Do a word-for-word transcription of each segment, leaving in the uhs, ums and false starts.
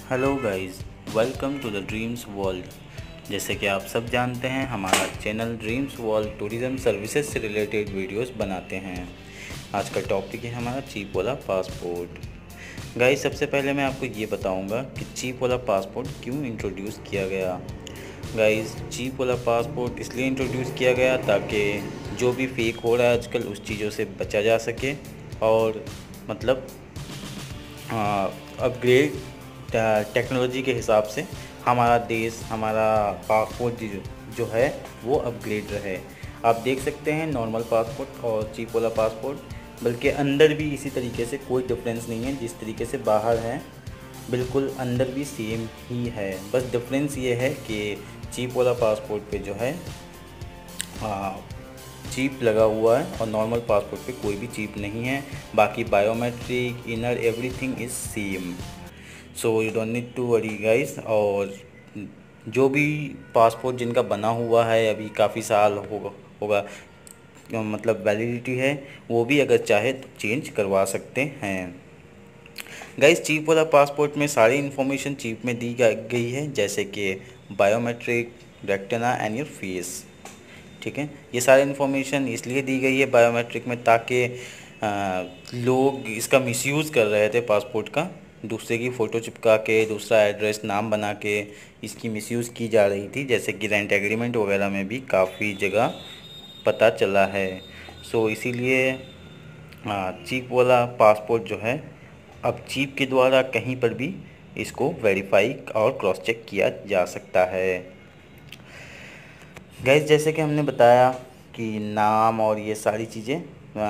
Hello guys, welcome to the dreams world. जैसे कि आप सब जानते हैं, हमारा channel dreams world tourism services से रिलेटेड वीडियोस बनाते हैं। आज का टॉपिक है हमारा चीप वाला पासपोर्ट। गाइस, सबसे पहले मैं आपको ये बताऊंगा कि चीप वाला पासपोर्ट क्यों इंट्रोड्यूस किया गया। गाइस, चीप वाला पासपोर्ट इसलिए इंट्रोड्यूस किया गया ताकि जो भी फेक हो रहा है आजकल उस चीज़ों से बचा जा सके और मतलब अपग्रेड टेक्नोलॉजी के हिसाब से हमारा देश, हमारा पासपोर्ट जो जो है वो अपग्रेड रहे। आप देख सकते हैं नॉर्मल पासपोर्ट और चीप वाला पासपोर्ट, बल्कि अंदर भी इसी तरीके से कोई डिफरेंस नहीं है। जिस तरीके से बाहर है बिल्कुल अंदर भी सेम ही है। बस डिफरेंस ये है कि चीप वाला पासपोर्ट पे जो है चिप लगा हुआ है और नॉर्मल पासपोर्ट पे कोई भी चिप नहीं है। बाकी biometric, inner, everything is same. So you don't need to worry guys. और जो भी पासपोर्ट जिनका बना हुआ है अभी काफ़ी साल होगा होगा मतलब वैलिडिटी है, वो भी अगर चाहे तो चेंज करवा सकते हैं। गाइस, चिप वाला पासपोर्ट में सारी इन्फॉर्मेशन चिप में दी गई है, जैसे कि biometric, retina and your face. ठीक है, ये सारी इन्फॉर्मेशन इसलिए दी गई है बायोमेट्रिक में ताकि लोग इसका मिसयूज़ कर रहे थे पासपोर्ट का, दूसरे की फ़ोटो चिपका के, दूसरा एड्रेस, नाम बना के इसकी मिसयूज़ की जा रही थी। जैसे कि रेंट एग्रीमेंट वगैरह में भी काफ़ी जगह पता चला है। सो इसीलिए चीप वाला पासपोर्ट जो है अब चीप के द्वारा कहीं पर भी इसको वेरीफाई और क्रॉस चेक किया जा सकता है। गैस, जैसे कि हमने बताया कि नाम और ये सारी चीज़ें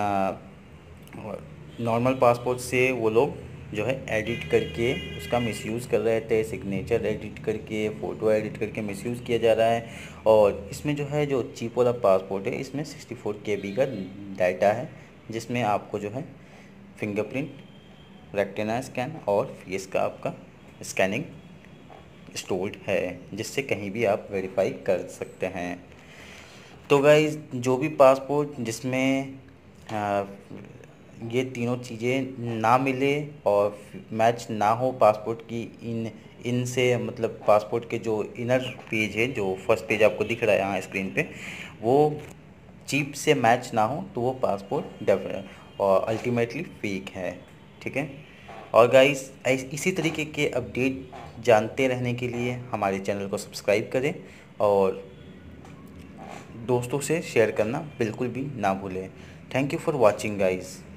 नॉर्मल पासपोर्ट से वो लोग जो है एडिट करके उसका मिसयूज़ कर रहे थे। सिग्नेचर एडिट करके, फ़ोटो एडिट करके मिसयूज़ किया जा रहा है। और इसमें जो है जो चीप वाला पासपोर्ट है इसमें सिक्सटी फोर के बी का डाटा है, जिसमें आपको जो है फिंगरप्रिंट, रेटिना स्कैन और फेस का आपका स्कैनिंग स्टोर्ड है, जिससे कहीं भी आप वेरीफाई कर सकते हैं। तो गाइस, जो भी पासपोर्ट जिसमें आ, ये तीनों चीज़ें ना मिले और मैच ना हो पासपोर्ट की इन इनसे मतलब पासपोर्ट के जो इनर पेज है, जो फर्स्ट पेज आपको दिख रहा है यहाँ स्क्रीन पे, वो चिप से मैच ना हो तो वो पासपोर्ट डेफिनेट और अल्टीमेटली फेक है। ठीक है। और गाइस, इसी तरीके के अपडेट जानते रहने के लिए हमारे चैनल को सब्सक्राइब करें और दोस्तों से शेयर करना बिल्कुल भी ना भूलें। Thank you for watching guys.